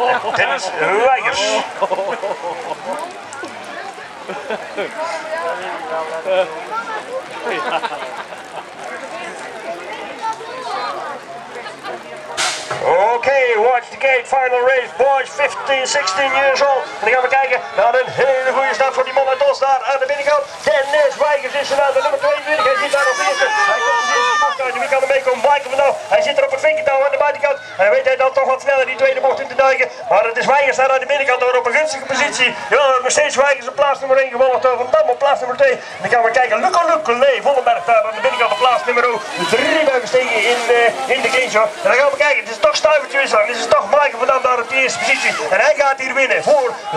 Dennis Weigers. Oké, watch the gate, final race, boys 15, 16 years old. En dan gaan we kijken naar een hele goede start voor die man uit Os daar aan de binnenkant. Dennis Weigers is er aan de nummer 22, hij zit daar op eerste. Hij komt dus in de bocht uit, wie kan er mee komen? Michael van Nou, hij zit er op het vinkertouw aan de buitenkant. En dan weet hij dan toch wat sneller die tweede bocht in te duiken. Maar het is Weigers daar aan de binnenkant, door op een gunstige positie. Ja, nog steeds Weigers op plaats nummer 1 gewonnen, Van Dam op plaats nummer 2. En dan gaan we kijken, Luc Vollenberg daar aan de binnenkant op plaats nummer 3 bij gestegen in de clinch. En dan gaan we kijken, het is toch stuivertje wisseling. Dit is toch Michael van Dam daar op de eerste positie. En hij gaat hier winnen voor